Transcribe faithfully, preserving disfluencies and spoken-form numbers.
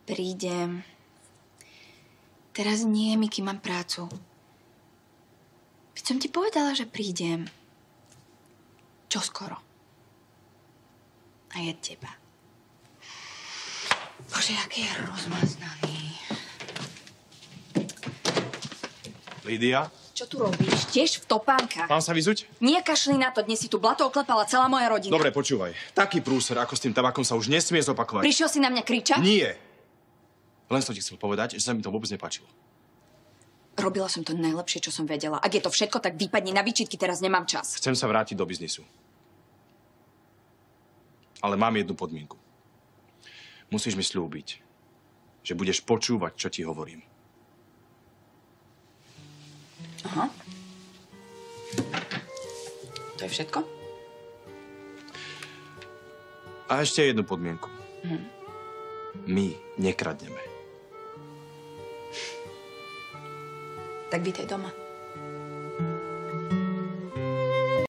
Prídem. Teraz nie, Miky, mám prácu. Veď som ti povedala, že prídem. Čoskoro. A je teba. Bože, aký je rozmaznaný. Lídia? Čo tu robíš? Tiež v topánkach. Mám sa vyzuť? Nie kašli na to, dnes si tu blato oklepala celá moja rodina. Dobre, počúvaj. Taký prúser, ako s tým tabakom sa už nesmie zopakovať. Prišiel si na mňa kričať? Nie. Len som ti chcel povedať, že sa mi to vôbec nepáčilo. Robila som to najlepšie, čo som vedela. Ak je to všetko, tak výpadni na výčitky, teraz nemám čas. Chcem sa vrátiť do biznisu. Ale mám jednu podmienku. Musíš mi sľúbiť, že budeš počúvať, čo ti hovorím. Aha. To je všetko? A ešte jednu podmienku. Hm. My nekradneme. Tak vítej doma.